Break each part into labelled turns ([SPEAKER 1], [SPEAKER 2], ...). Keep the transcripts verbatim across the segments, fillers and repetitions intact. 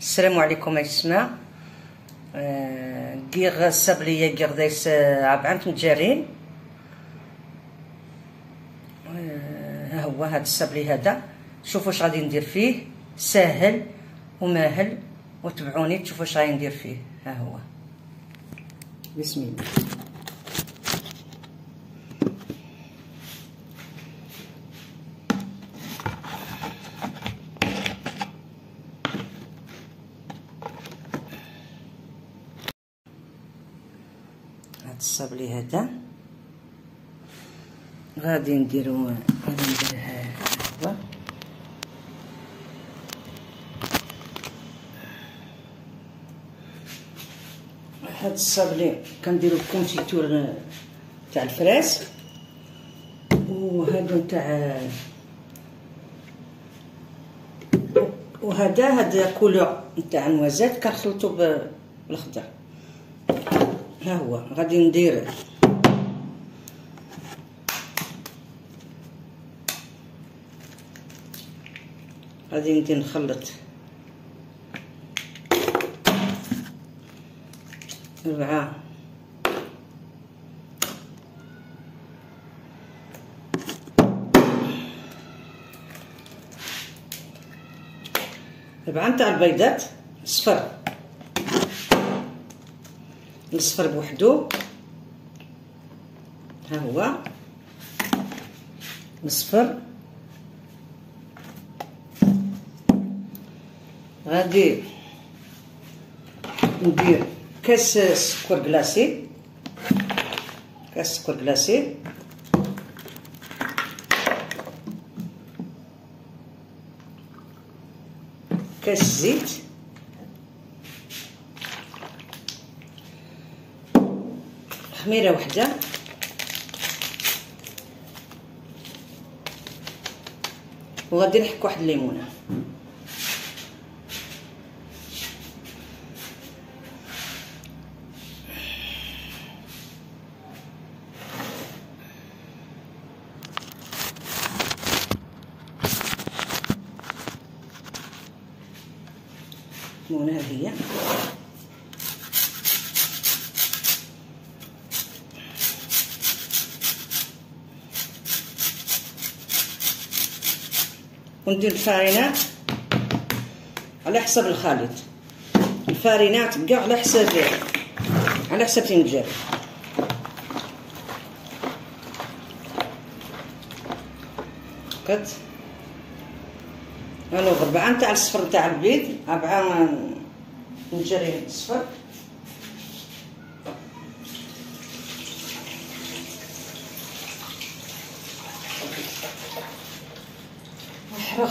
[SPEAKER 1] السلام عليكم السماء. كيغ السابليه كيغ دايس عبعمت متجارين. ها هو هذا السابلي هذا، شوفوا واش غادي ندير فيه، ساهل وماهل، وتبعوني تشوفوا واش غادي ندير فيه. ها هو، بسم الله. هاد الصابلي هذا غادي نديرو غادي ندير ها هو. هاد الصابلي كنديرو الكونفيتور تاع الفراس، وهادو تاع وهذا هذا كولور نتاع النوازات كنخلطو بالخضر. ها هو غادي ندير غادي ندير نخلط ربعة ربعة نتاع البيضات، الصفر الصفر بوحدو. ها هو الصفر. غادي ندير كاس سكر كلاصي، كاس سكر كلاصي، كاس زيت، خميره وحده، وغادي نحك واحد الليمونه. الليمونه هي وندير الفارينات على حسب الخليط. الفارينات كاع على حسب على حسب تنجر. قد انا ربعه نتاع الصفر نتاع البيض، ربعه نجري الصفر، وحرخ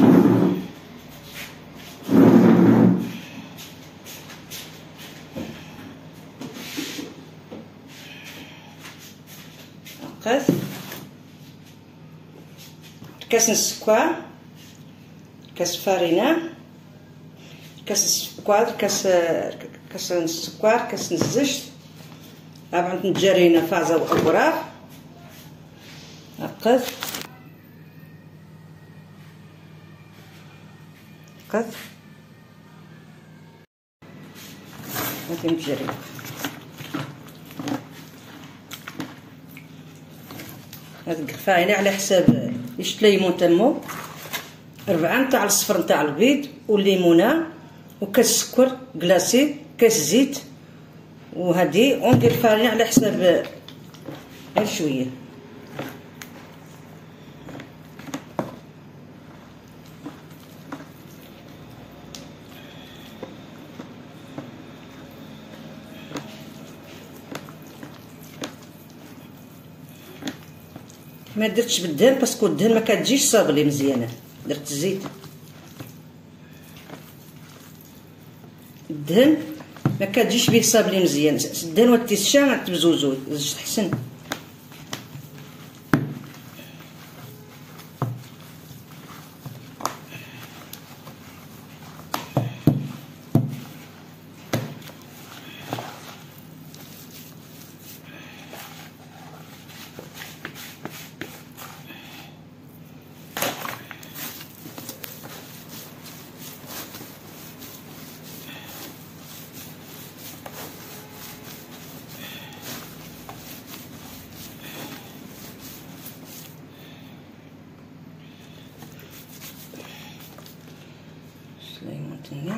[SPEAKER 1] نقص كاس السكر، كاس فارينة، كاس السكر، كاس كاس السكر، كاس الزيت، ربعة نتجارينا فازة وأوراق. نقص نقص غادي نتجري هاد الفارينة على حساب يشت ليمون تمو، ربعة نتاع الصفر نتاع البيض والليمونه وكاس سكر كلاصي، كاس زيت، وهادي وندير الفارينة على حساب غير شويه. ما درتش بالدهن باسكو الدهن ما كتجيش صابلي مزيانه، درت الزيت. الدهن ما كتجيش به صابلي مزيان، الدهن والتيشا غتبزوزو احسن. ليمون تاني.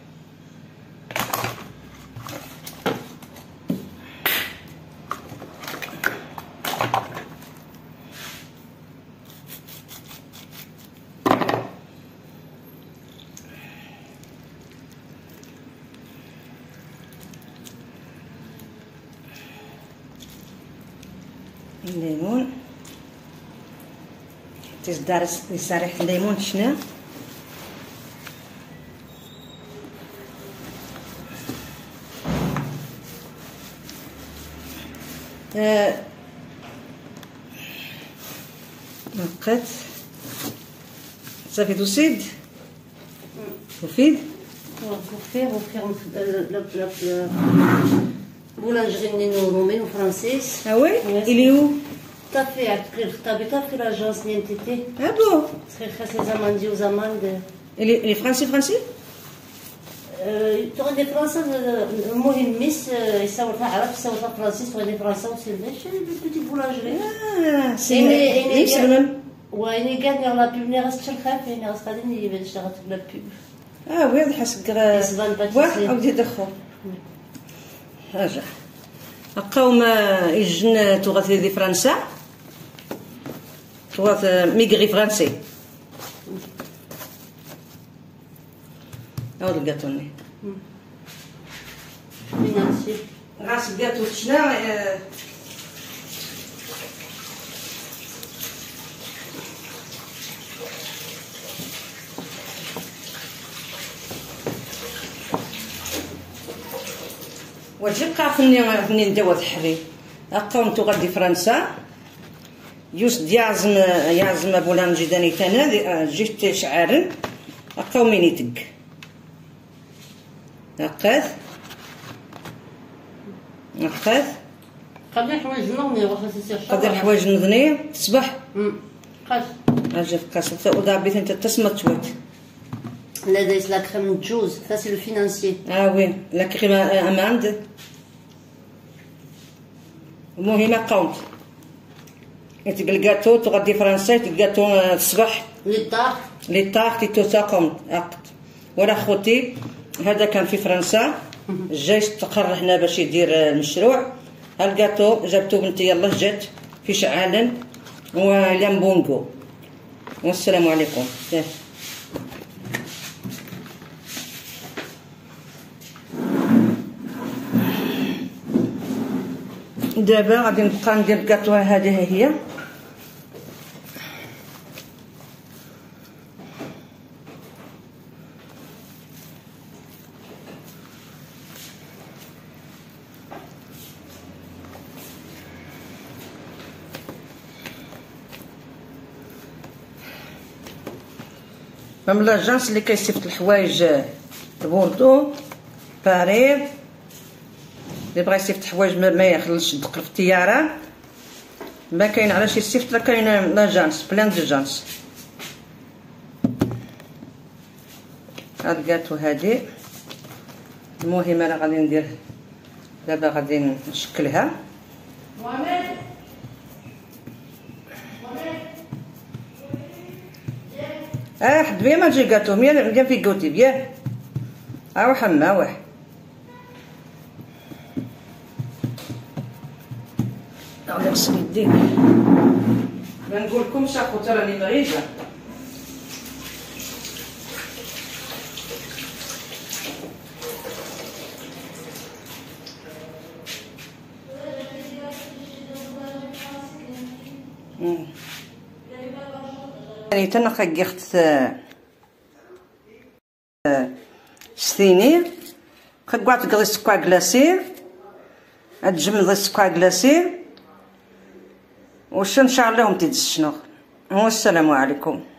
[SPEAKER 1] الليمون تزدار ريحة الليمون شنا آه. نقات صافي توسيد وفيد
[SPEAKER 2] وفير وفير بولانجري نينو رومي وفرانسيس.
[SPEAKER 1] اه وي اللي هو
[SPEAKER 2] طافي عطيك الخطابي طافي لاجونس ديال تيتي.
[SPEAKER 1] اه بون
[SPEAKER 2] سخي خاص لي زمان نديو زمان
[SPEAKER 1] اللي اللي فرنسي فرنسي
[SPEAKER 2] تغني فرنسا. المهم ميس يصورها عرف يصورها فرنسيس تغني فرنسا وسيلفيش بيتي بولانجري.
[SPEAKER 1] اه سي سلمان
[SPEAKER 2] ويني كان يلا بيبني غاس تشرخاف يعني غاس غادي نجيب نشتغل في البيب.
[SPEAKER 1] اه وي هذا حسك واه او دي دخو هاجا قوم يجن تغات دي فرنسا تغات ميغري فرنسي هاود الكاطوني
[SPEAKER 2] فينانسي
[SPEAKER 1] غاس الكاطو تشنا وجي قافني فني ندوى الحري اقوم تغدي فرنسا يوس ديازم يازم بولانجي داني تانا جيت شعارن اقوم مينيتك نقاذ نقاذ
[SPEAKER 2] قدر حوايج نوضني واخا سيسير
[SPEAKER 1] قدر حوايج نوضني تصبح
[SPEAKER 2] قاس
[SPEAKER 1] اجي قاس ودابيت انت تسمى تويت
[SPEAKER 2] لا دايس لا كريم جوز ça c'est le financier.
[SPEAKER 1] اه وي لا كريم اماند المهم قومت يتقل الكاطو تغدي فرنسا الكاطو الصباح
[SPEAKER 2] لي طاق
[SPEAKER 1] لي طاق تو تاقم عقد ولا خوتي هذا كان في فرنسا جاي استقر هنا باش يدير المشروع. الكاطو جابتو بنتي يلا جات في شعالن ولامبونغو. والسلام عليكم. دابا غادي نبقى ندير الكاطو. هذه هي من لاجانس اللي كيصيفط الحوايج بوردو باريس اللي بغا يصيفط حوايج ما يخلصش الدقر في الطياره ما كاين علاش يصيفط. لا كاين لاجانس بلان دو جانس. هاد الكاطو هادي المهم انا غادي ندير دابا غادي نشكلها. اه حد بيا ما تجي كاطو ميا ميا في كوتي بيا اه حما واحد غادي نغسل يدي. ما نقولكمش اخوتي راني مريضه. يعني تنقى جيخت ستيني قاعد تقضي سكوا كلاسير تجمد السكوا كلاسير وش ان شاء الله تيدز شنو. والسلام عليكم.